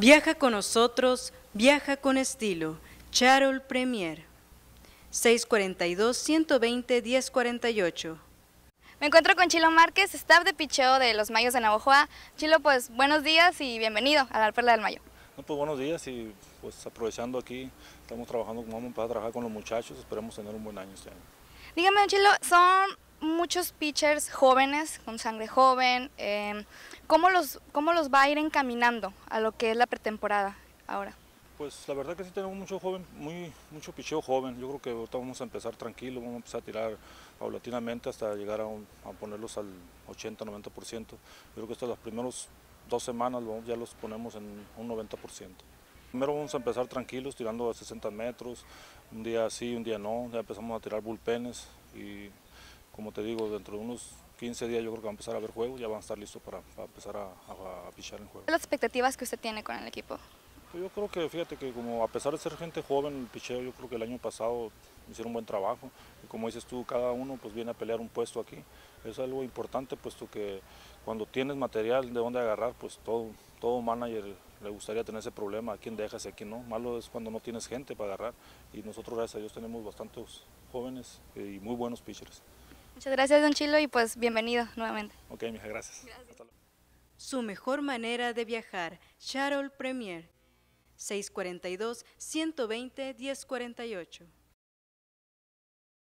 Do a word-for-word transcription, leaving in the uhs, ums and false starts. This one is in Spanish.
Viaja con nosotros, viaja con estilo. Charol Premier. seis cuarenta y dos, ciento veinte, diez cuarenta y ocho. Me encuentro con Chilo Márquez, staff de picheo de los Mayos de Navojoa. Chilo, pues buenos días y bienvenido a la Perla del Mayo. No, pues buenos días y pues aprovechando aquí, estamos trabajando, vamos a empezar a trabajar con los muchachos, esperemos tener un buen año este año. Dígame, don Chilo, son muchos pitchers jóvenes, con sangre joven. Eh, ¿cómo, los, ¿Cómo los va a ir encaminando a lo que es la pretemporada ahora? Pues la verdad que sí tenemos mucho joven, muy, mucho picheo joven. Yo creo que ahorita vamos a empezar tranquilo, vamos a empezar a tirar paulatinamente hasta llegar a, un, a ponerlos al ochenta, noventa por ciento. Yo creo que estas las primeras dos semanas ya los ponemos en un noventa por ciento. Primero vamos a empezar tranquilos, tirando a sesenta metros, un día sí, un día no, ya empezamos a tirar bullpenes y como te digo, dentro de unos quince días yo creo que va a empezar a haber juego, ya van a estar listos para, para empezar a, a, a pichar en juego. ¿Cuáles son las expectativas que usted tiene con el equipo? Yo creo que, fíjate que como a pesar de ser gente joven, el picheo, yo creo que el año pasado hicieron un buen trabajo. Y como dices tú, cada uno pues viene a pelear un puesto aquí. Es algo importante, puesto que cuando tienes material de dónde agarrar, pues todo, todo manager le gustaría tener ese problema, a quién dejas y a quién no. Malo es cuando no tienes gente para agarrar. Y nosotros, gracias a Dios, tenemos bastantes jóvenes y muy buenos pitchers. Muchas gracias, don Chilo, y pues bienvenido nuevamente. Ok, mija, gracias. Gracias. Hasta luego. Su mejor manera de viajar. Charol Premier. seis cuarenta y dos, ciento veinte, diez cuarenta y ocho.